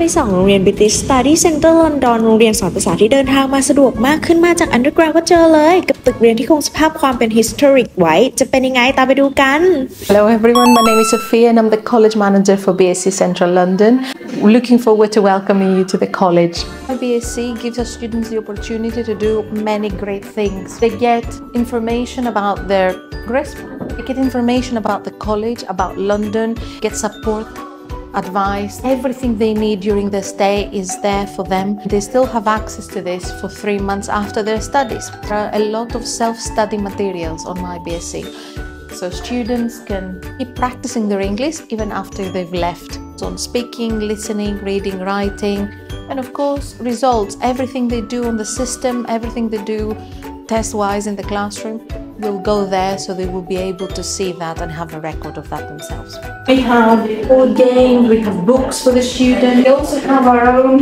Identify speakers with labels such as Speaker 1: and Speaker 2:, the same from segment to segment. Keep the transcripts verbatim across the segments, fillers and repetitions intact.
Speaker 1: ไปส่องโรงเรียน British Study Centre London โรงเรียนสอนภาษาที่เดินทางมาสะดวกมากขึ้นมาจาก Undergrad ก็เจอเลยกับตึกเรียนที่คงสภาพความเป็น historic ไว้จะเป็นยังไงตามไปดูกัน
Speaker 2: Hello everyone, my name is Sophia and I'm the college manager for B S c Central London. We're looking forward to welcoming you to the college. B S c gives our students the opportunity to do many great things. They get information about their grasp, they get information about the college, about London, get support, advice, everything they need during their stay is there for them. They still have access to this for three months after their studies. There are a lot of self-study materials on my B S c, so students can keep practicing their English even after they've left. So on speaking, listening, reading, writing, and of course results, everything they do on the system, everything they do test-wise in the classroom will go there, so they will be able to see that and have a record of that themselves. We have board games, we have books for the students. We also have our own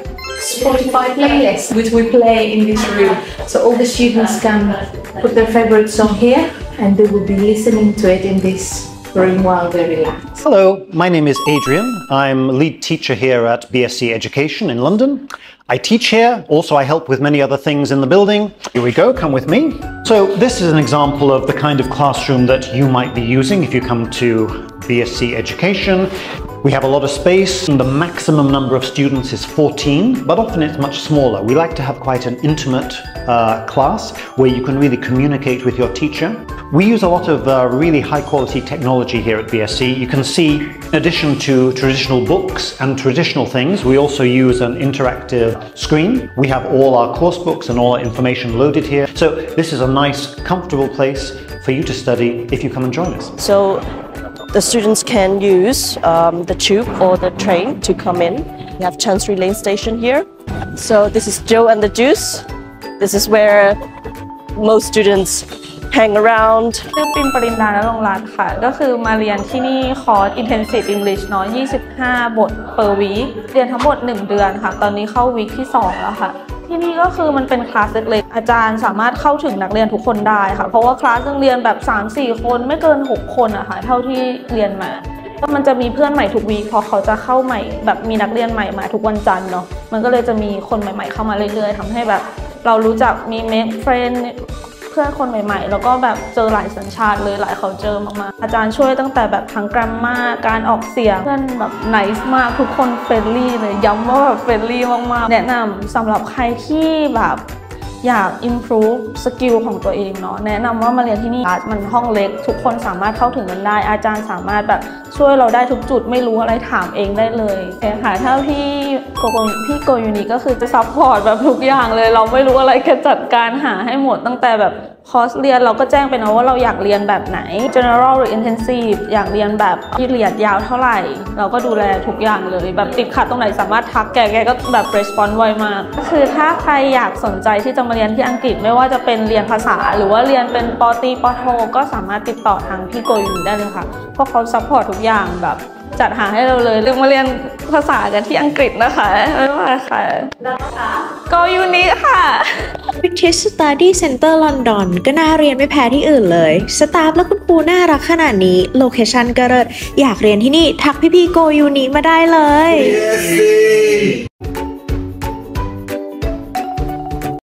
Speaker 2: Spotify playlist, which we play in this room. So all the students can put their favorite song here and they will be listening to it in this room while they relax.
Speaker 3: Hello, my name is Adrian. I'm lead teacher here at B S c Education in London. I teach here, also I help with many other things in the building. Here we go, come with me. So this is an example of the kind of classroom that you might be using if you come to B S c Education. We have a lot of space and the maximum number of students is fourteen, but often it's much smaller. We like to have quite an intimate uh, class where you can really communicate with your teacher. We use a lot of uh, really high quality technology here at B S c. You can see, in addition to traditional books and traditional things, we also use an interactive screen. We have all our course books and all our information loaded here. So this is a nice, comfortable place for you to study if you come and join us.
Speaker 4: So the students can use um, the tube or the train to come in. We have Chancery Lane Station here. So this is Joe and the Juice. This is where most students hang around.
Speaker 5: ชื่อปินปรินดา ณ รงค์รัตน์ค่ะก็คือมาเรียนที่นี่คอร์ส Intensive English เนาะยี่สิบห้าบท per week เรียนทั้งหมดหนึ่งเดือนค่ะตอนนี้เข้าวีคที่สองแล้วค่ะที่นี่ก็คือมันเป็นคลาสเล็กๆอาจารย์สามารถเข้าถึงนักเรียนทุกคนได้ค่ะเพราะว่าคลาสเรียนแบบ สามสี่ คนไม่เกินหกคนอะค่ะเท่าที่เรียนมาก็มันจะมีเพื่อนใหม่ทุกวีคเพราะเขาจะเข้าใหม่แบบมีนักเรียนใหม่มาทุกวันจันทร์เนาะมันก็เลยจะมีคนใหม่ๆเข้ามาเรื่อยๆทำให้แบบเรารู้จักมี make friendเพื่อนคนใหม่ๆแล้วก็แบบเจอหลายสัญชาติเลยหลายเขาเจอมากๆอาจารย์ช่วยตั้งแต่แบบทั้งกราฟมาการออกเสียงเพื่อนแบบไนซ์มากทุกคนเฟรนลี่เลยย้ำว่าแบบเฟรนลี่มากๆแนะนำสำหรับใครที่แบบอยาก improve สกิลของตัวเองเนาะแนะนำว่ามาเรียนที่นี่มันห้องเล็กทุกคนสามารถเข้าถึงกันได้อาจารย์สามารถแบบช่วยเราได้ทุกจุดไม่รู้อะไรถามเองได้เลยแต่ค่ะถ้าพี่โกพี่โกยูนิก็คือจะซัพพอร์ตแบบทุกอย่างเลยเราไม่รู้อะไรแค่จัดการหาให้หมดตั้งแต่แบบคอร์สเรียนเราก็แจ้งไปนะว่าเราอยากเรียนแบบไหน general หรือ intensive อยากเรียนแบบที่เรียนยาวเท่าไหร่เราก็ดูแลทุกอย่างเลยแบบติดขัดตรงไหนสามารถทักแกแกก็แบบ response ไวมากก็คือถ้าใครอยากสนใจที่จะมาเรียนที่อังกฤษไม่ว่าจะเป็นเรียนภาษาหรือว่าเรียนเป็นปตรีปโทก็สามารถติดต่อทางพี่โกยูนิได้เลยค่ะเพราะเขาซัพพอร์ตทุกอย่างแบบจัดหาให้เราเลยเรื่องมาเรียนภาษากันที่อังกฤษนะคะไม่ว่าค่ะโกยูนิค่ะ
Speaker 1: British Study Centre London ก็น่าเรียนไม่แพ้ที่อื่นเลยสตาฟและคุณครูน่ารักขนาดนี้โลเคชั่นก็เลิศอยากเรียนที่นี่ทักพี่ๆโกยูนิมาได้เลย